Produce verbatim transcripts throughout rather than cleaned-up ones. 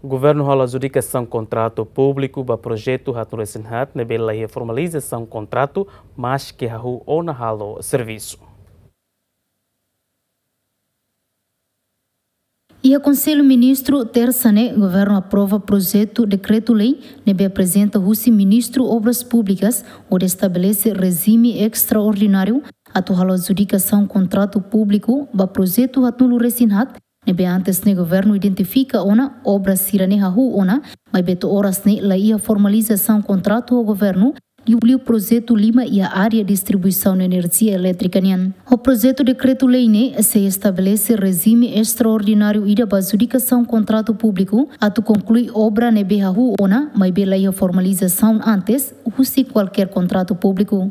O governo rola adjudicação contrato público para projeto Hatun Resenhat, nebela a formalização contrato, mas que hahu ona halo serviço. E a Conselho Ministro terça-ne, o governo aprova projeto decreto-lei, nebe apresenta o Ministro Obras Públicas, onde estabelece regime extraordinário a atual adjudicação contrato público para projeto Hatun Resenhat, nebe antes ne governo identifica ona obras sirane hahu ona, mas beto horas ne laia formalização contrato ao governo e o projeto Lima e a área de distribuição de energia elétrica nian. O projeto decreto-lei ne se estabelece regime extraordinário e da adjudicação contrato público a tu conclui obra ne behahu ona, mas bela a formalização antes, usi qualquer contrato público.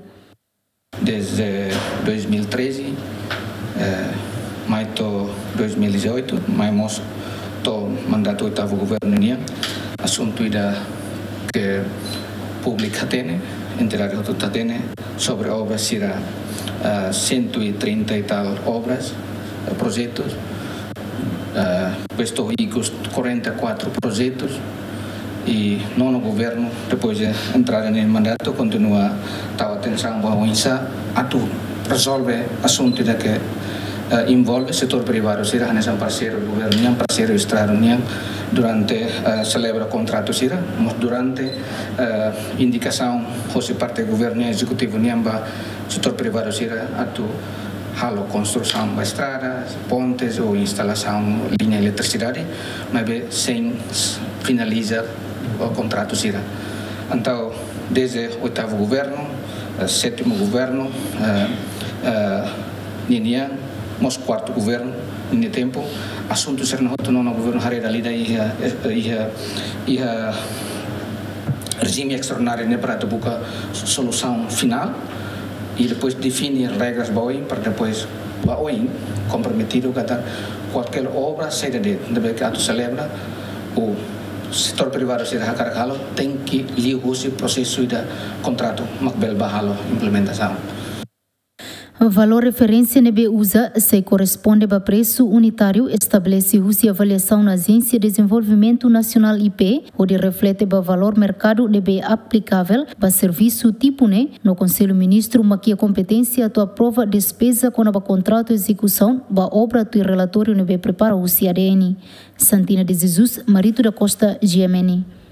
Desde dois mil e treze, eh, mais to dois mil e dezoito, mais to mandato oitavo governo nian, assunto ida que pública tem entidade autotatene sobre obras será uh, cento e trinta e tal obras, uh, projetos, uh, estou ricos quarenta e quatro projetos e nono governo depois de entrar no mandato continua a atenção para o INSA a tu resolve assunto da que uh, envolve setor privado será nesse parceiro do governo nian parceiro estado nian durante uh, celebra contrato será mas durante uh, indicação fosse parte do governo executivo niamba setor privado será a tu halo construção de estradas pontes ou instalação linha de eletricidade mas sem finalizar o contrato será então desde o oitavo governo uh, sétimo governo uh, uh, nian mas quarto governo nesse tempo assunto ser no nono governo hari dalida ia ia ia regime extraordinário né para buscar solução final e depois definir regras boas para depois boas comprometido que qualquer obra seja de deve que tu celebra o setor privado será carregado tem que ligar o processo de contrato macbel bahalo implementação. O valor referência nebe usa se corresponde a preço unitário estabelece a avaliação na Agência de Desenvolvimento Nacional I P, onde reflete o valor mercado nebe aplicável para serviço tipo né no Conselho Ministro maqui a competência tu aprova despesa com o contrato de execução ba obra tu relatório nebe prepara o C A D N. Santina de Jesus, Marito da Costa, G M N.